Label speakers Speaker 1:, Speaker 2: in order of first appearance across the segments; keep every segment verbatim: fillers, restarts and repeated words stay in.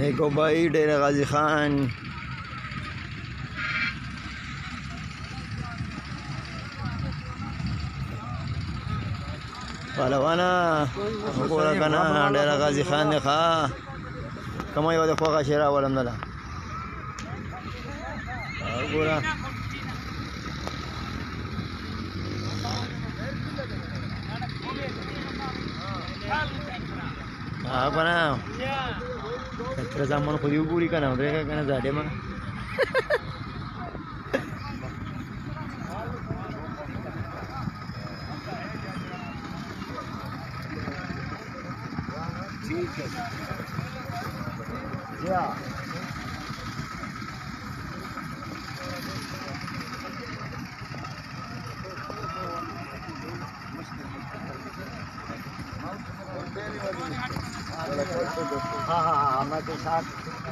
Speaker 1: देखो भाई डेरा गाजी खान पहलवाना पूरा कना डेरा गाजी खान देखा कमाई वाले खो का शेरा वाला पूरा apa na? Terus zaman kau diuburi kan, mereka kan ada dia mah. Ya. हाँ हाँ हाँ मैं तो साथ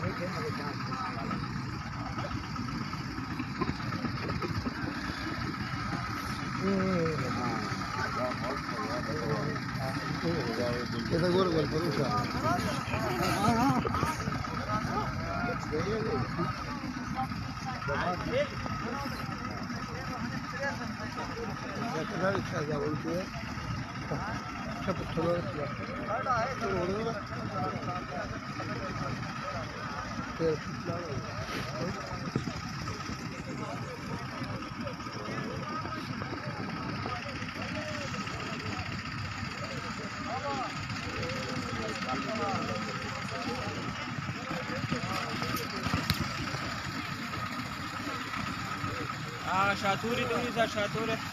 Speaker 1: इधर गोल गोल करूँ क्या क्या बोलते हैं सब थोड़ा
Speaker 2: हाँ शातूरी तो नहीं था शातूर है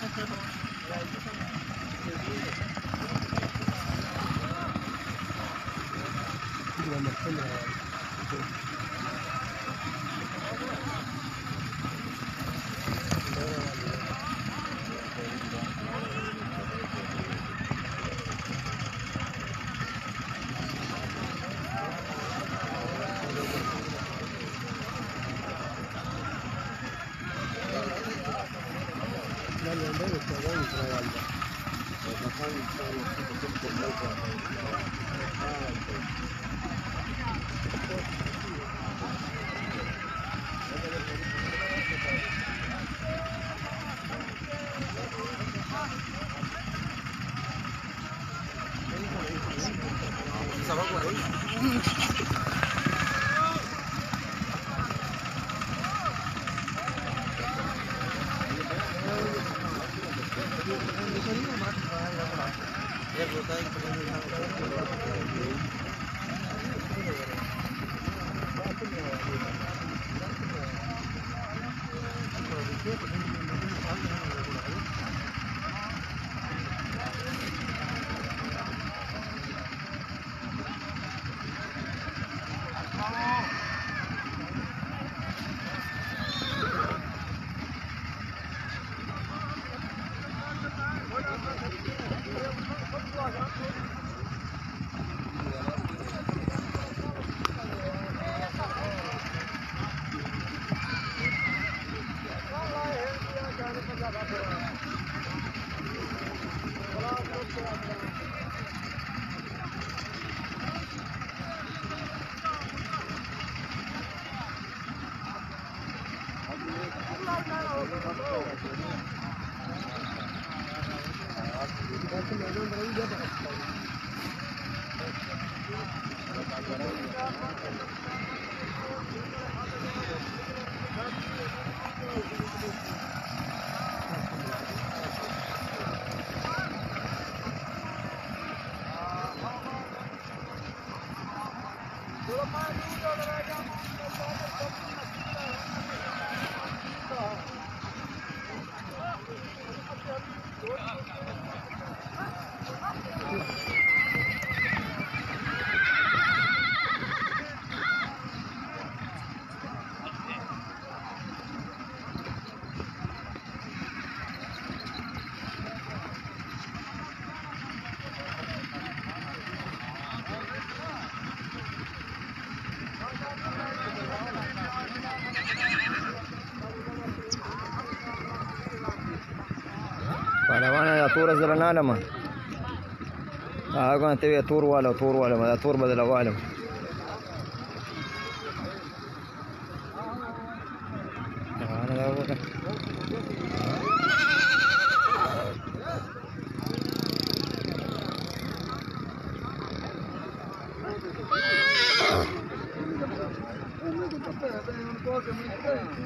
Speaker 1: pahalawana atur azra nalama ah kan te atur wala atur wala atur badala wala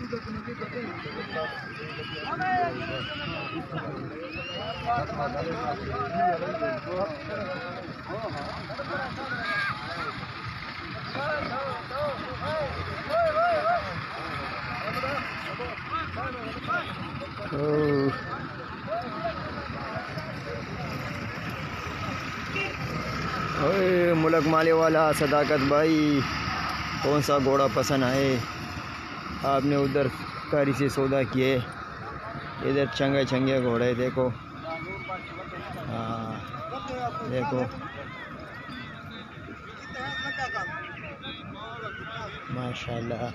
Speaker 1: ओह, ओए मुलक माले वाला सदाकत भाई, कौन सा घोड़ा पसंद आए आपने? उधर कारी से सौदा किए, इधर चंगे चंगे घोड़े देखो। हाँ देखो माशाल्लाह।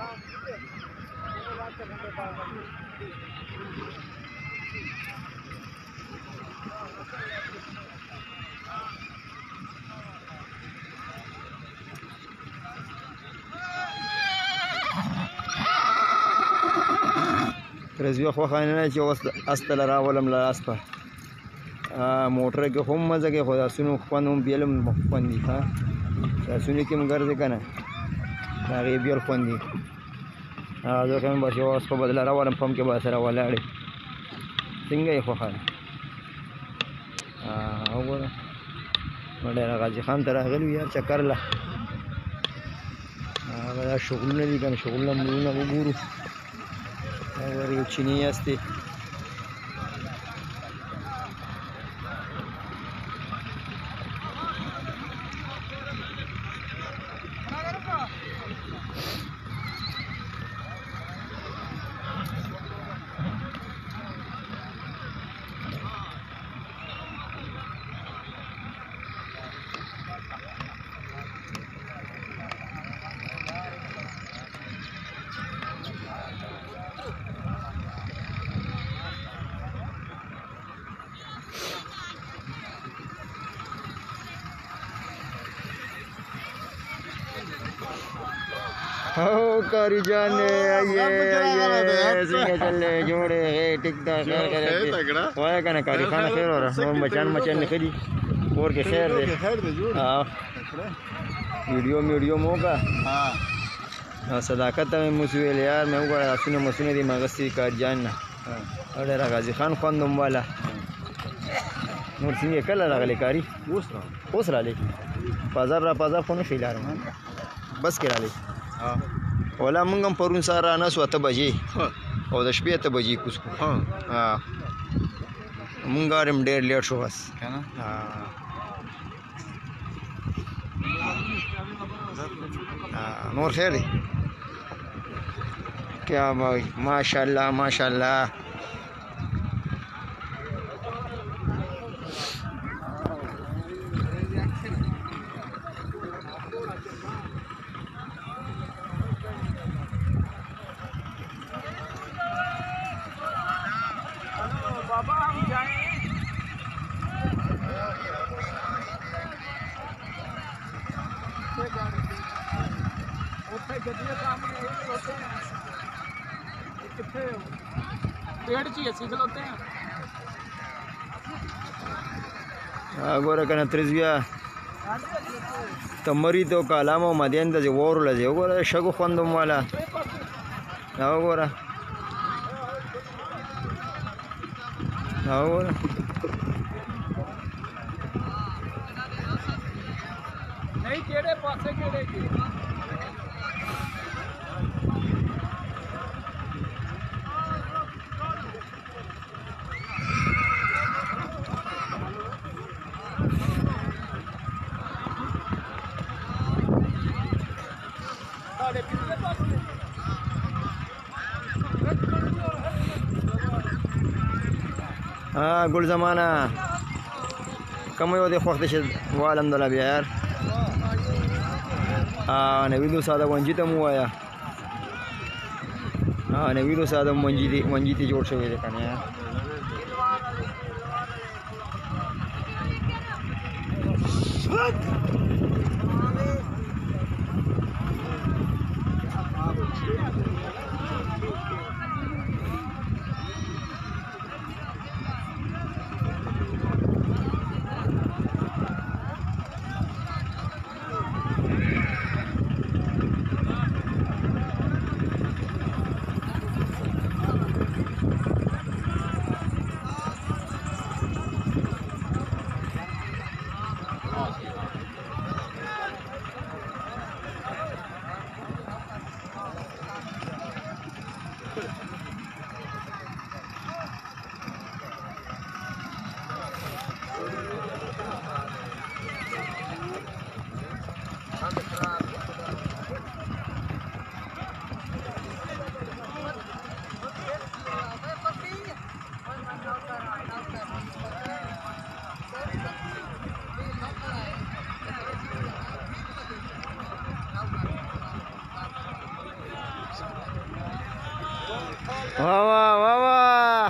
Speaker 1: رضوی خو خانه چې اوس استل راولم لا اسپه موټر کې هم مزه کې خدا سونو خوان هم بیلم خوان دي ها سونو کې مګر دې کنه هغه بیل خوان دي ها زه کوم بس اوس په بدل راولم پم کې به سره ولاړې څنګه یې خو خان ها وګوره مړه غازی خان ته راغلی یار چکر لا هغه شغلونه دي کنه شغلونه مونږ وګورو और ये चीनी अस्ति हो कारी जाने आइए आइए सिंगे चले जोड़े है टिकता खैर करे होया कने कारी खाना खैर हो रहा और मचान मचान निकली और के खैर दे हां वीडियो वीडियो मोका हां सदाकत में मुसवेल यार मैं को सुने मुसने दी मगसी कार जान हां अरे गाजी खान खोंदम वाला नूर सिंगे कल लागले कारी ओसरा ओसरा ले बाजार रा बाजार फोन खिला रहा बस करा ले ولا مونږ هم پرون سهار رانسو اته بجې او د شپې اته بجې کوسکو مونږ هم ډېر لیټ شو بس نور خیر دی کیا بھائی ماشاءاللہ ماشاءاللہ
Speaker 2: बाबा हम जाएं पेड़ चाहिए सीख लोते हैं
Speaker 1: गोरा कना त्रिज्या तमरी तो कालामो मदेन द वोर लजे गोरा शगु खंदम वाला आओ गोरा आओ गोरा
Speaker 2: नहीं केड़े पासे केड़े की
Speaker 1: हाँ गुल ज़माना कम हो दे वक्त से वालम दला भी यार हाँ नवीदो सादा वंजी तम हुआ यार हाँ नवीदो सादा वंजी थी वंजी थी जोड़ से हुए देखा यार वाह वाह वाह वाह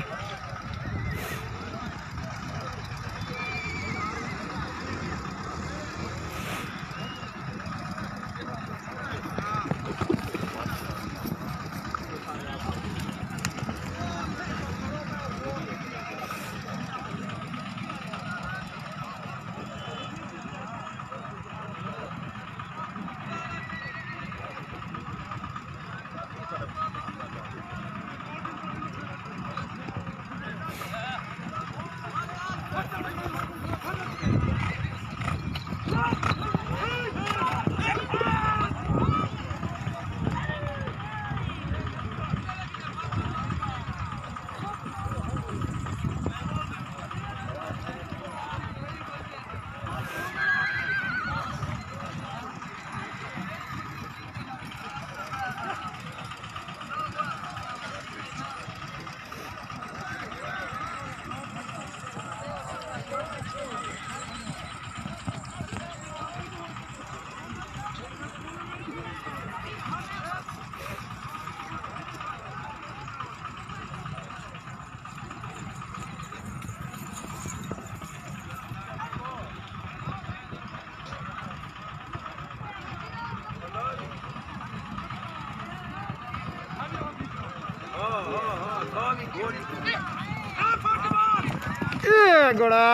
Speaker 1: ए गोड़ा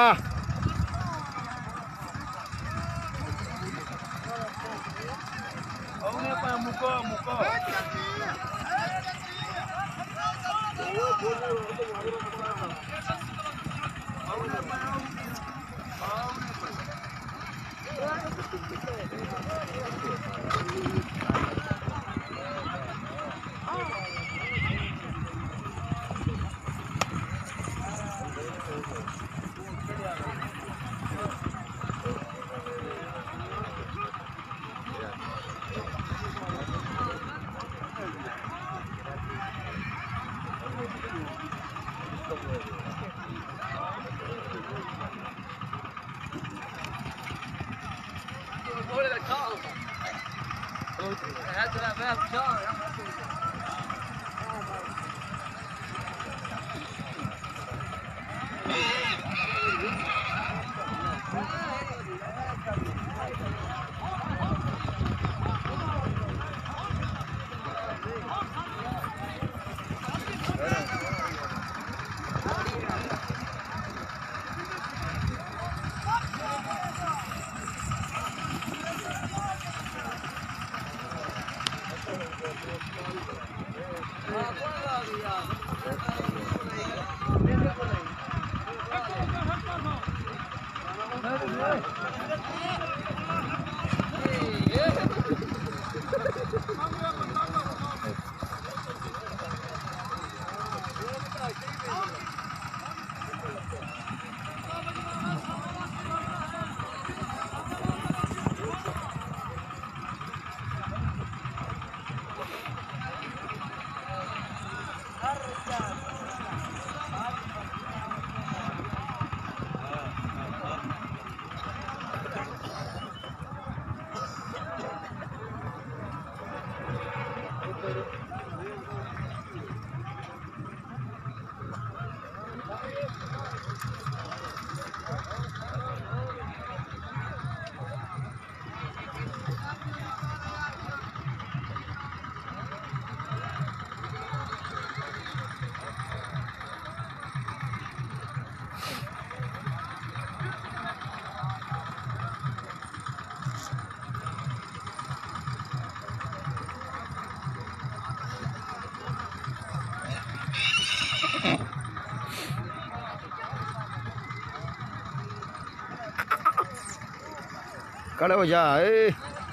Speaker 2: मुको मुको
Speaker 1: खड़े हो जा ए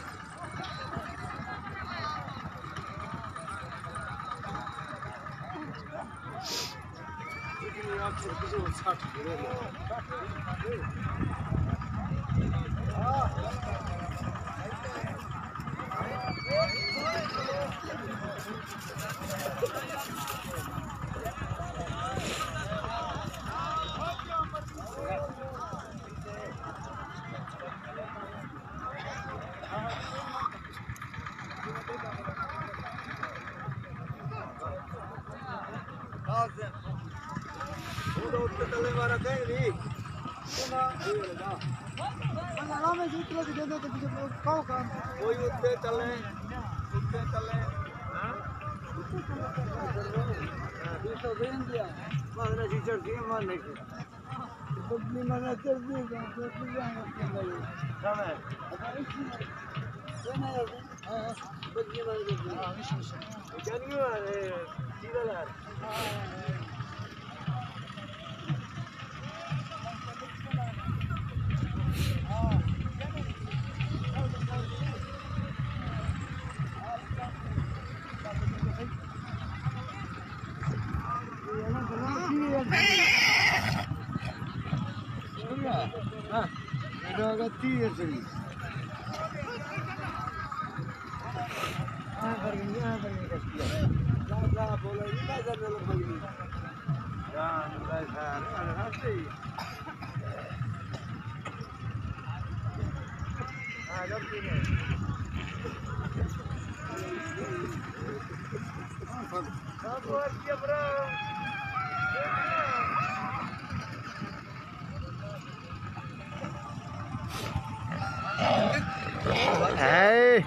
Speaker 1: Hey.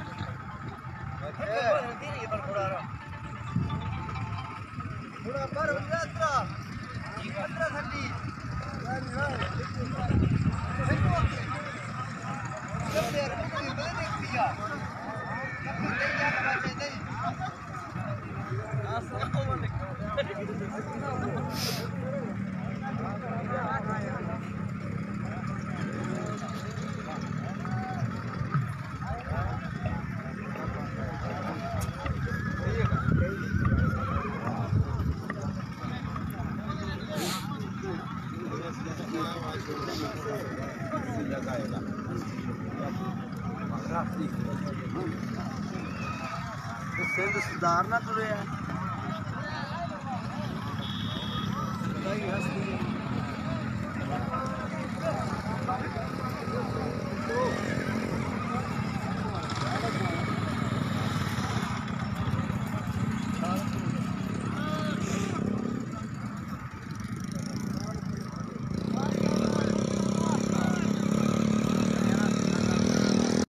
Speaker 3: सुधारना तुरे